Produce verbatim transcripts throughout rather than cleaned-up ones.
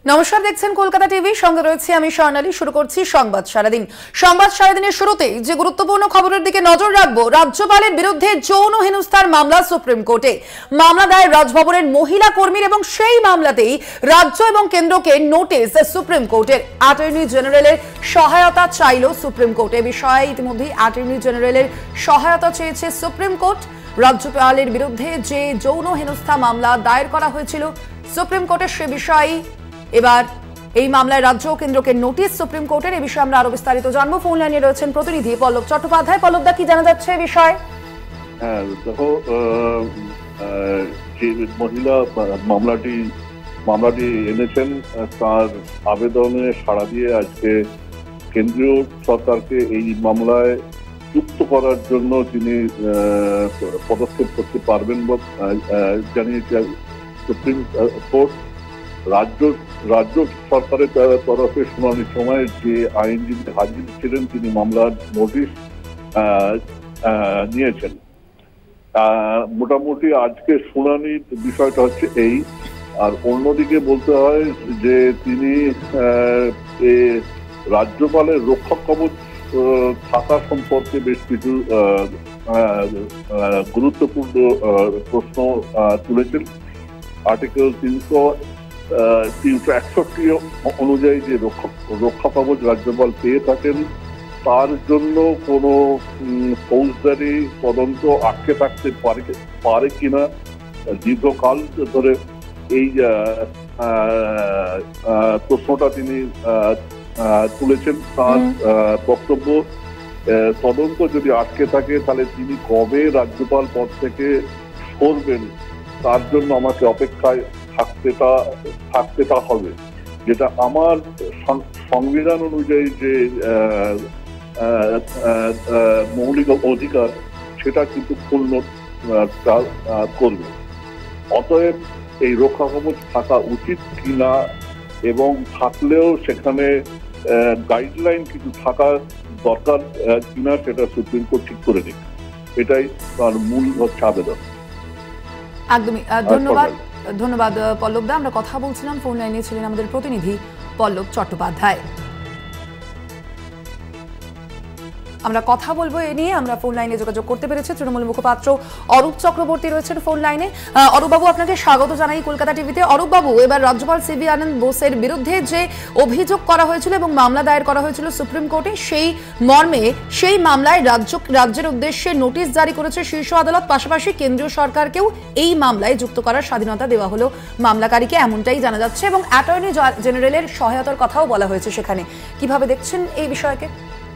নমস্কার, দেখছেন কলকাতা টিভি, সঙ্গে রয়েছে আমি স্বর্ণালী। শুরু করছি সংবাদ সারাদিন। সংবাদ সারাদিনের শুরুতেই যে গুরুত্বপূর্ণ খবরের দিকে নজর রাখবো, রাজ্যপালের বিরুদ্ধে যৌন হেনস্থার মামলা সুপ্রিম কোর্টে। মামলা দায়ের রাজভবনের মহিলা কর্মীর এবং সেই মামলাতেই রাজ্য এবং কেন্দ্রকে নোটিশ সুপ্রিম কোর্টের। অ্যাটর্নি জেনারেলের সহায়তা চাইল সুপ্রিম কোর্ট। এ বিষয়ে ইতিমধ্যেই অ্যাটর্নি জেনারেলের সহায়তা চেয়েছে সুপ্রিম কোর্ট। রাজ্যপালের বিরুদ্ধে যে যৌন হেনস্থা মামলা দায়ের করা হয়েছিল সুপ্রিম কোর্টের, সে বিষয়ে এবার এই মামলায় রাজ্য ও কেন্দ্রকে নোটিশ সুপ্রিম কোর্টের। এই বিষয়ে আমরা আরো বিস্তারিত জানবো। ফোন লাইনে রয়েছেন প্রতিনিধি পল্লব চট্টোপাধ্যায়। পল্লবদা, কি জানা যাচ্ছে এই বিষয়ে? হ্যাঁ দেখো, যে মহিলা মামলাটি মামলাটি এনেছেন, তার আবেদনে সাড়া দিয়ে আজকে কেন্দ্রীয় সরকারকে এই মামলায় যুক্ত করার জন্য তিনি পদক্ষেপ করতে পারবেন বলে জানিয়েছে সুপ্রিম কোর্ট। রাজ্য রাজ্য সরকারের তরফে শুনানির সময় যে আইনজীবী হাজির ছিলেন, তিনি মামলার নোটিশ নিয়েছেন। মোটামুটি আজকে শুনানির বিষয়টা হচ্ছে এই। আর অন্যদিকে বলতে হয় যে তিনি রাজ্যপালের রক্ষা কবচ থাকা সম্পর্কে বেশ কিছু গুরুত্বপূর্ণ প্রশ্ন তুলেছেন। আর্টিকেল তিনশো তিনশো একষট্টি অনুযায়ী যে রক্ষা রক্ষা কবচ রাজ্যপাল পেয়ে থাকেন, তার জন্য কোনো ফৌজদারি তদন্ত আটকে থাকতে পারে পারে কিনা দীর্ঘকাল ধরে এই প্রশ্নটা তিনি তুলেছেন। তার বক্তব্য, তদন্ত যদি আটকে থাকে তাহলে তিনি কবে রাজ্যপাল পদ থেকে সরবেন তার জন্য আমাকে অপেক্ষায় থাকতেটা থাকতেটা হবে, যেটা আমার সংবিধান অনুযায়ী যে মৌলিক অধিকার, সেটা কিন্তু ক্ষুণ্ণ করবে। অতএব এই রক্ষা কবচ থাকা উচিত কিনা এবং থাকলেও সেখানে গাইডলাইন কিছু থাকা দরকার কিনা, সেটা সুপ্রিম কোর্ট ঠিক করে নিক। এটাই তার মূল হচ্ছে আবেদন। একদমই ধন্যবাদ ধন্যবাদ পল্লবদা। আমরা কথা বলছিলাম, ফোন লাইনে ছিলেন আমাদের প্রতিনিধি পল্লব চট্টোপাধ্যায়। আমরা কথা বলবো এ নিয়ে। আমরা ফোন লাইনে যোগাযোগ করতে পেরেছি তৃণমূল মুখপাত্র অরূপ চক্রবর্তী রয়েছেন ফোন লাইনে। অরূপ বাবু, আপনাকে স্বাগত জানাই কলকাতা টিভিতে। অরূপ বাবু, এবার রাজ্যপাল সিভি আনন্দ বোসের বিরুদ্ধে যে অভিযোগ করা হয়েছিল এবং মামলা দায়ের করা হয়েছিল সুপ্রিম কোর্টে, সেই মর্মে সেই মামলায় রাজ্য রাজ্যের উদ্দেশ্যে নোটিশ জারি করেছে শীর্ষ আদালত। পাশাপাশি কেন্দ্রীয় সরকারকেও এই মামলায় যুক্ত করার স্বাধীনতা দেওয়া হলো মামলাকারীকে, এমনটাই জানা যাচ্ছে। এবং অ্যাটর্নি জেনারেলের সহায়তার কথাও বলা হয়েছে সেখানে। কিভাবে দেখছেন এই বিষয়কে?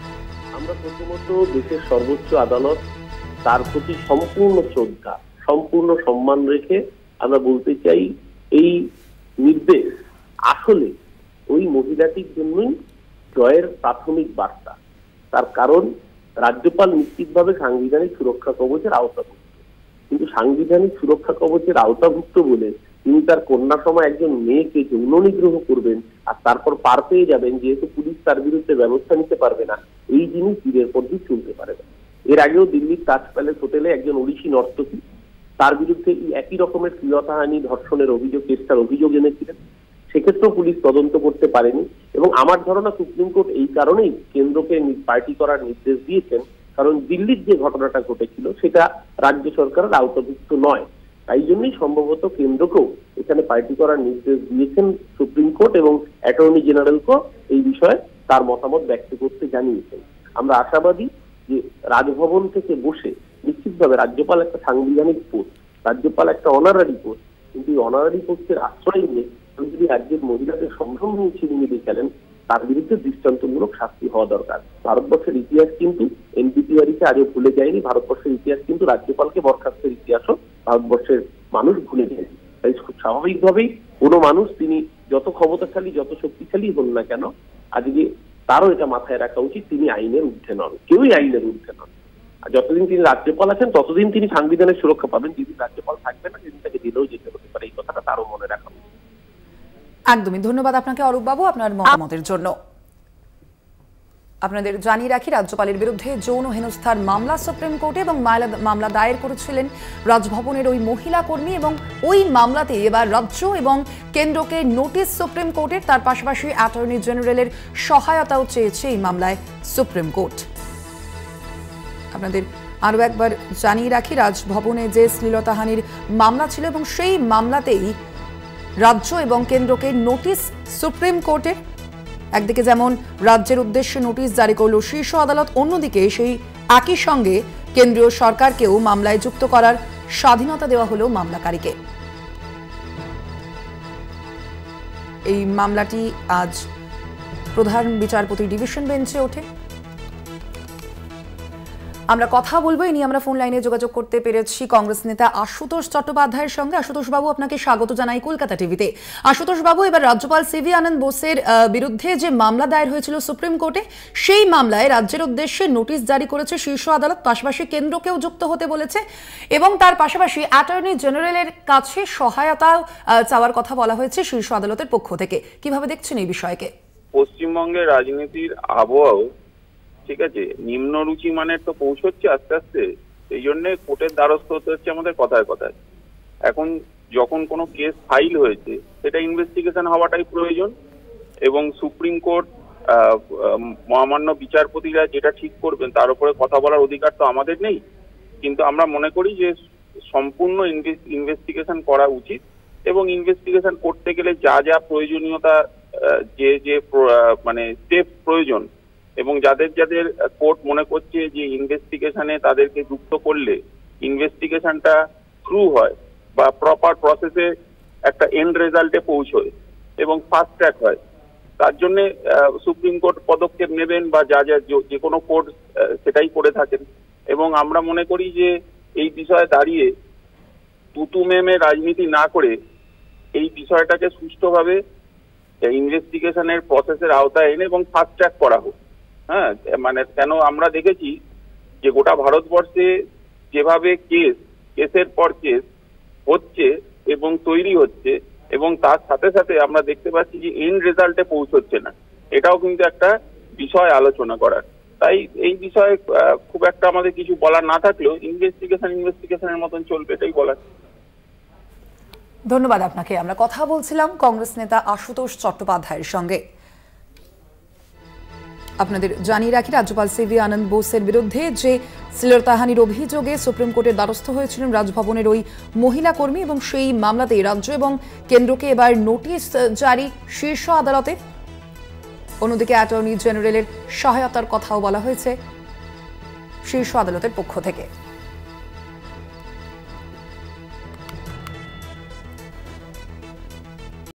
আমরা প্রথমত দেশের সর্বোচ্চ আদালত, তার প্রতি সম্পূর্ণ শ্রদ্ধা, সম্পূর্ণ সম্মান রেখে আমরা বলতে চাই, এই নির্দেশ আসলে ওই মহিলাটির জন্যই জয়ের প্রাথমিক বার্তা। তার কারণ রাজ্যপাল নিশ্চিতভাবে সাংবিধানিক সুরক্ষা কবচের আওতাভুক্ত, কিন্তু সাংবিধানিক সুরক্ষা কবচের আওতাভুক্ত বলে তিনি তার কন্যা সময় একজন মেয়েকে যৌন নিগ্রহ করবেন আর তারপর পার পেয়ে যাবেন, যেহেতু পুলিশ তার বিরুদ্ধে ব্যবস্থা নিতে পারবে না, এই জিনিস দিনের পর দিন চলতে পারে না। এর আগেও দিল্লির তাজ প্যালেস হোটেলে একজন ওড়িশি নর্তকী, তার বিরুদ্ধে একই রকমের শ্লীলতাহানি, ধর্ষণের অভিযোগ, চেষ্টার অভিযোগ এনেছিলেন। সেক্ষেত্রেও পুলিশ তদন্ত করতে পারেনি। এবং আমার ধারণা সুপ্রিম কোর্ট এই কারণেই কেন্দ্রকে পার্টি করার নির্দেশ দিয়েছেন, কারণ দিল্লির যে ঘটনাটা ঘটেছিল সেটা রাজ্য সরকারের আওতাভুক্ত নয়। তাই জন্যই সম্ভবত কেন্দ্রকেও এখানে পার্টি করার নির্দেশ দিয়েছেন সুপ্রিম কোর্ট, এবং অ্যাটর্নি জেনারেলকেও এই বিষয়ে তার মতামত ব্যক্ত করতে জানিয়েছেন। আমরা আশাবাদী যে রাজভবন থেকে বসে, নিশ্চিতভাবে রাজ্যপাল একটা সাংবিধানিক পোস্ট, রাজ্যপাল একটা অনারারি পোস্ট, কিন্তু এই অনারারি পোস্টের আশ্রয় নিয়ে যদি রাজ্যের মহিলাদের সম্ভ্রম নিয়ে ছিনিয়ে দেখালেন, তার বিরুদ্ধে দৃষ্টান্তমূলক শাস্তি হওয়া দরকার। ভারতবর্ষের ইতিহাস কিন্তু এনপিপিআরিকে আজও ভুলে যায়নি। ভারতবর্ষের ইতিহাস কিন্তু রাজ্যপালকে বরখাস্তের ইতিহাসও ভারতবর্ষের মানুষ ভুলে যায়নি। তাই খুব স্বাভাবিকভাবেই কোনো মানুষ, তিনি যত ক্ষমতাশালী, যত শক্তিশালী হন না কেন, আজকে তারও এটা মাথায় রাখা উচিত, তিনি আইনের ঊর্ধ্বে নন, কেউই আইনের ঊর্ধ্বে নন। আর যতদিন তিনি রাজ্যপাল আছেন ততদিন তিনি সাংবিধানের সুরক্ষা পাবেন। যেদিন রাজ্যপাল থাকবে না, সেদিন তাকে জেলেও যেতে হতে পারে। এই কথাটা তারও মনে রাখা উচিত। একদমই ধন্যবাদ আপনাকে অরূপ বাবু, আপনার মতামতের জন্য। আপনাদের জানিয়ে রাখি, রাজ্যপালের বিরুদ্ধে যৌন হেনস্থার মামলা সুপ্রিম কোর্টে এবং মামলা দায়ের করেছিলেন রাজভবনের ওই মহিলা কর্মী এবং ওই মামলাতে এবার রাজ্য এবং কেন্দ্রকে নোটিশ সুপ্রিম কোর্টের। তার পাশাপাশি অ্যাটর্নি জেনারেলের সহায়তাও চেয়েছে এই মামলায় সুপ্রিম কোর্ট। আপনাদের আরও একবার জানিয়ে রাখি, রাজভবনে যে শ্লীলতাহানির মামলা ছিল এবং সেই মামলাতেই রাজ্য এবং কেন্দ্রকে নোটিশ সুপ্রিম কোর্টের। একদিকে যেমন রাজ্যের উদ্দেশ্যে নোটিশ জারি করল শীর্ষ আদালত, অন্যদিকে সেই একই সঙ্গে কেন্দ্রীয় সরকারকেও মামলায় যুক্ত করার স্বাধীনতা দেওয়া হলো মামলাকারীকে। এই মামলাটি আজ প্রধান বিচারপতি ডিভিশন বেঞ্চে ওঠে। আমরা কথা বলবো, এই নিয়ে আমরা ফোন লাইনে যোগাযোগ করতে পেরেছি কংগ্রেস নেতা আশুতোষ চট্টোপাধ্যায়ের সঙ্গে। আশুতোষ বাবু, আপনাকে স্বাগত জানাই কলকাতা টিভিতে। আশুতোষ বাবু, এবার রাজ্যপাল সিভি আনন্দ বোসের বিরুদ্ধে যে মামলা দায়ের হয়েছিল সুপ্রিম কোর্টে, সেই মামলায় রাজ্যের উদ্দেশ্যে নোটিশ জারি করেছে শীর্ষ আদালত, পাশাপাশি কেন্দ্রকেও যুক্ত হতে বলেছে এবং তার পাশাপাশি অ্যাটর্নি জেনারেলের কাছে সহায়তা চাওয়ার কথা বলা হয়েছে শীর্ষ আদালতের পক্ষ থেকে। কিভাবে দেখছেন এই বিষয়কে? পশ্চিমবঙ্গের রাজনীতির আবহাওয়া ঠিক আছে, নিম্নরুচি মানের তো পৌঁছচ্ছে আস্তে আস্তে, এই জন্য কোর্টের দ্বারস্থ হতে হচ্ছে আমাদের কথায় কথায়। এখন যখন কোনো কেস ফাইল হয়েছে সেটা ইনভেস্টিগেশন হওয়াটাই প্রয়োজন এবং সুপ্রিম কোর্ট মহামান্য বিচারপতিরা যেটা ঠিক করবেন তার উপরে কথা বলার অধিকার তো আমাদের নেই, কিন্তু আমরা মনে করি যে সম্পূর্ণ ইনভেস্টিগেশন করা উচিত এবং ইনভেস্টিগেশন করতে গেলে যা যা প্রয়োজনীয়তা, যে যে মানে স্টেপ প্রয়োজন এবং যাদের যাদের কোর্ট মনে করছে যে ইনভেস্টিগেশনে তাদেরকে যুক্ত করলে ইনভেস্টিগেশনটা থ্রু হয় বা প্রপার প্রসেসে একটা এন্ড রেজাল্টে পৌঁছয় এবং ফাস্ট ট্র্যাক হয়, তার জন্য সুপ্রিম কোর্ট পদক্ষেপ নেবেন বা যা যা যে কোনো কোর্ট সেটাই করে থাকেন। এবং আমরা মনে করি যে এই বিষয়ে দাঁড়িয়ে তুতু মেমে রাজনীতি না করে এই বিষয়টাকে সুষ্ঠুভাবে ইনভেস্টিগেশনের প্রসেসের আওতায় এনে এবং ফাস্ট ট্র্যাক করা হোক। হ্যাঁ, মানে কেন আমরা দেখেছি যে গোটা ভারতবর্ষে যেভাবে কেস কেসের পর কেস হচ্ছে এবং তৈরি হচ্ছে এবং তার সাথে সাথে আমরা দেখতে পাচ্ছি যে এন্ড রেজাল্টে পৌঁছচ্ছে না, এটাও কিন্তু একটা বিষয় আলোচনা করার। তাই এই বিষয়ে খুব একটা আমাদের কিছু বলার না থাকলেও ইনভেস্টিগেশন ইনভেস্টিগেশনের মতন চলবে, এটাই বলার। ধন্যবাদ আপনাকে। আমরা কথা বলছিলাম কংগ্রেস নেতা আশুতোষ চট্টোপাধ্যায়ের সঙ্গে। আপনাদের জানিয়ে রাখি, রাজ্যপাল সিভি আনন্দ বোসের বিরুদ্ধে যে শ্লীলতাহানির অভিযোগে সুপ্রিম কোর্টের দ্বারস্থ হয়েছিলেন রাজভবনের ওই মহিলা কর্মী এবং সেই মামলাতে রাজ্য এবং কেন্দ্রকে এবার নোটিশ জারি শীর্ষ আদালতে। অন্যদিকে অ্যাটর্নি জেনারেলের সহায়তার কথাও বলা হয়েছে শীর্ষ আদালতের পক্ষ থেকে।